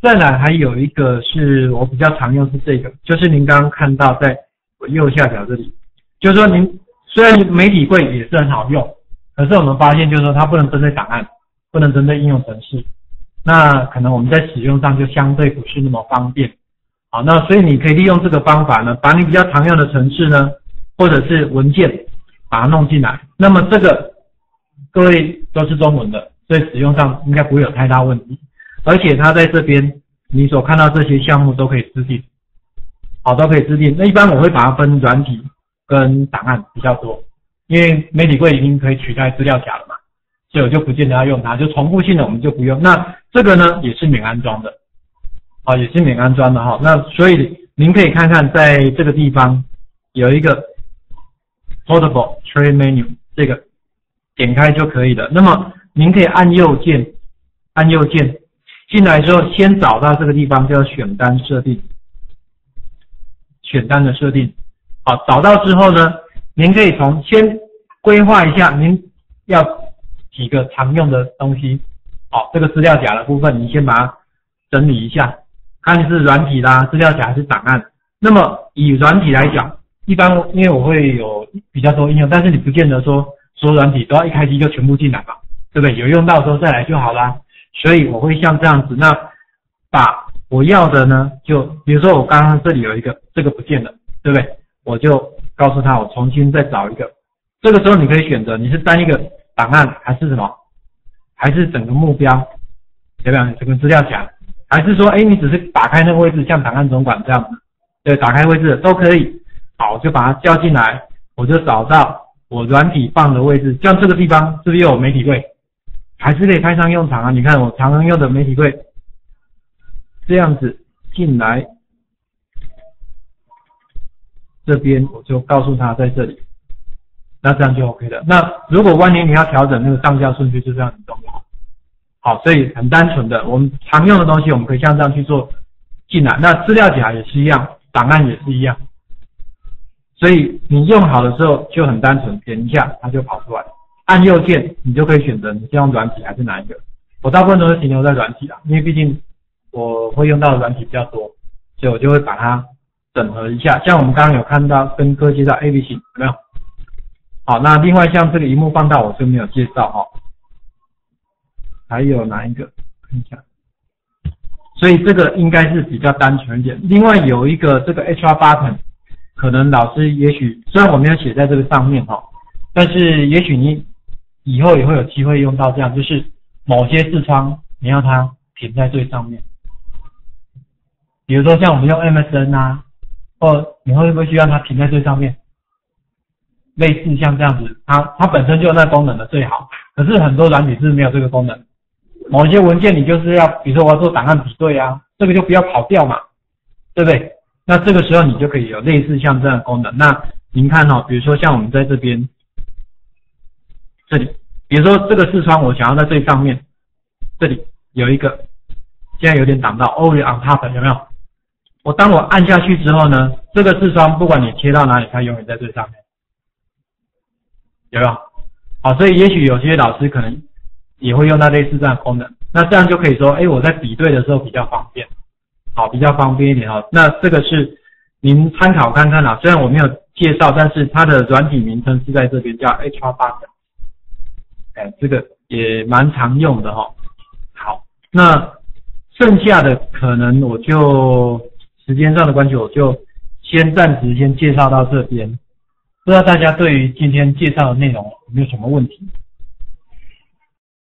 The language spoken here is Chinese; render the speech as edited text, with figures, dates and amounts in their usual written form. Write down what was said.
再来还有一个是我比较常用是这个，就是您刚刚看到在右下角这里，就是说您虽然媒体柜也是很好用，可是我们发现就是说它不能针对档案，不能针对应用程式，那可能我们在使用上就相对不是那么方便。好，那所以你可以利用这个方法呢，把你比较常用的程式呢，或者是文件把它弄进来。那么这个各位都是中文的，所以使用上应该不会有太大问题。而且它在这边你所看到这些项目都可以自定，好，都可以自定。那一般我会把它分软体跟档案比较多，因为媒体柜已经可以取代资料夹了嘛，所以我就不见得要用它，就重复性的我们就不用。那这个呢也是免安装的，好，也是免安装的哈。那所以您可以看看在这个地方有一个 Portable Tray Menu， 这个点开就可以了。那么您可以按右键进来之后，先找到这个地方叫选单设定，选单的设定。好，找到之后呢，您可以先规划一下您要几个常用的东西。好，这个资料夹的部分，你先把它整理一下，看是软体啦、资料夹还是档案。那么以软体来讲，一般因为我会有比较多应用，但是你不见得说所有软体都要一开机就全部进来嘛，对不对？有用到的时候再来就好啦。所以我会像这样子，那把我要的呢，就比如说我刚刚这里有一个，这个不见了，对不对？我就告诉他我重新再找一个。这个时候你可以选择你是单一个档案还是什么，还是整个目标，对吧？整个资料夹，还是说你只是打开那个位置，像档案总管这样子，对，打开位置都可以。好，我就把它叫进来，我就找到我软体放的位置，像这个地方是不是又有媒体柜？还是可以派上用场啊！你看我常用的媒体柜，这样子进来，这边我就告诉他在这里，那这样就 OK 了。那如果万一你要调整那个上下顺序，就这样很重要。好，所以很单纯的，我们常用的东西，我们可以像这样去做进来。那资料夹也是一样，档案也是一样。所以你用好的时候就很单纯，点一下它就跑出来。按右键，你就可以选择你是用软体还是哪一个。我大部分都是停留在软体啦，因为毕竟我会用到的软体比较多，所以我就会把它整合一下。像我们刚刚有看到跟各位介绍 A B 型，有没有？好，那另外像这个萤幕放大我就没有介绍哈。还有哪一个？看一下。所以这个应该是比较单纯一点。另外有一个这个 HR button， 可能老师也许虽然我没有写在这个上面哈，但是也许你以后也会有机会用到这样，就是某些视窗你要它停在最上面，比如说像我们用 MSN 啊，或你会不会需要它停在最上面？类似像这样子，它本身就有那功能的最好，可是很多软体是没有这个功能。某些文件你就是要，比如说我要做档案比对啊，这个就不要跑掉嘛，对不对？那这个时候你就可以有类似像这样的功能。那您看哦，比如说像我们在这边。这里，比如说这个视窗，我想要在最上面，这里有一个，现在有点挡到 Always on top， 有没有？当我按下去之后呢，这个视窗不管你切到哪里，它永远在最上面，有没有？好，所以也许有些老师可能也会用到类似这样的功能，那这样就可以说，我在比对的时候比较方便，好，比较方便一点哦。那这个是您参考看看啦，虽然我没有介绍，但是它的软体名称是在这边叫 HR button。这个也蛮常用的齁。好，那剩下的可能我就时间上的关系，我就暂时先介绍到这边。不知道大家对于今天介绍的内容有没有什么问题？